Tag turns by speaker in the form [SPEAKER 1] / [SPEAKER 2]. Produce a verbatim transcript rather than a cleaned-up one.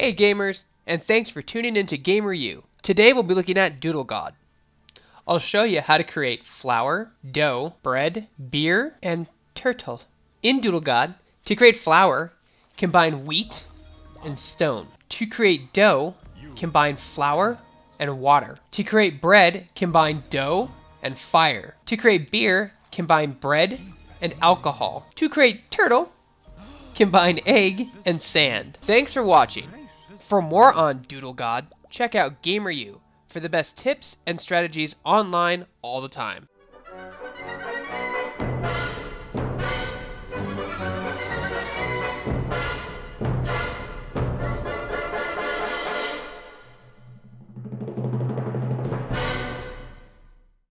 [SPEAKER 1] Hey gamers, and thanks for tuning in to GamerU. Today we'll be looking at Doodle God. I'll show you how to create flour, dough, bread, beer, and turtle. In Doodle God, to create flour, combine wheat and stone. To create dough, combine flour and water. To create bread, combine dough and fire. To create beer, combine bread and alcohol. To create turtle, combine egg and sand. Thanks for watching. For more on Doodle God, check out GamerU for the best tips and strategies online all the time.